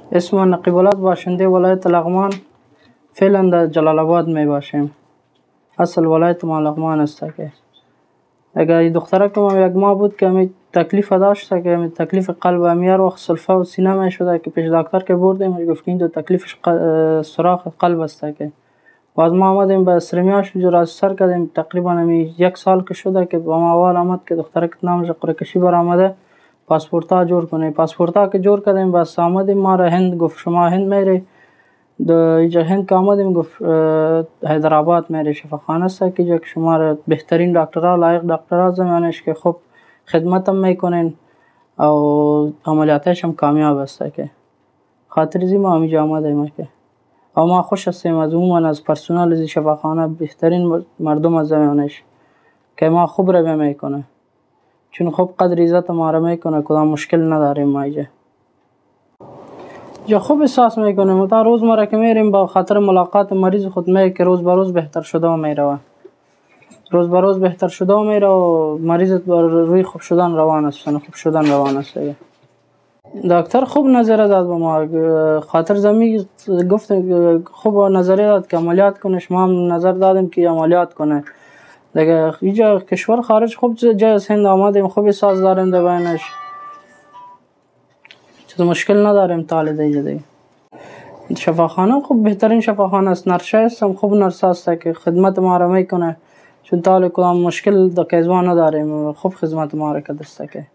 اسم نقیبالله باشنده ولایت لغمان، فعلا در جلال آباد می باشیم. اصل ولایت ما لغمان است که اگر دخترک ما یک ماه بود که می تکلیف داشته که می تکلیف قلب امیر وقت سلفه و سینه می شده که پیش دکتر که بردیم گفت این دو تکلیفش سوراخ قلب است که باز ما آمدیم به سرمیاش جراحت سر کردیم. تقریبا یک سال که شده که با ما اول آمد که دخترک نامش قرعه کشی برآمده پاسپورتا جور کنه. پاسپورتا که جور کردیم بس آمدیم ما را هند گفت شما هند میری. اینجا هند که آمدیم گفت حیدرآباد میری شفاخانه است که جا که شما را بهترین دکترها لایق دکترها زمانش که خوب خدمت هم میکنین و عملیاتش هم کامیاب است که خاطر زی ما همینجا آمدیم که و ما خوش هستیم از عموما از پرسنل از شفاخانه بهترین مردم از زمانش که ما خوب رو میکنه چون خوب قدر عزت ما را میکنه کدام مشکل نداریم ما اینجا جا خوب احساس میکنیم. تا روزمره که میریم با خاطر ملاقات مریض خود می که روز به روز بهتر شده و میروه روز به روز بهتر شده و میره و مریض روی خوب شدن روان است خوب شدن روان است. دکتر خوب نظر داد به ما خاطر زمین گفت خوب نظریه داد که عملیات کنه. ما هم نظر دادیم که عملیات کنه دیگه. اینجا کشور خارج خوب جای از هند آمدیم خوب احساس داریم در بینش چیز مشکل نداریم تال دیگه. شفاخانه خوب بهترین شفاخانه است. نرشه است هم خوب نرسه است که خدمت ما را میکنه چون تال کدام مشکل در کیزوان نداریم خوب خدمت ما را کرده است که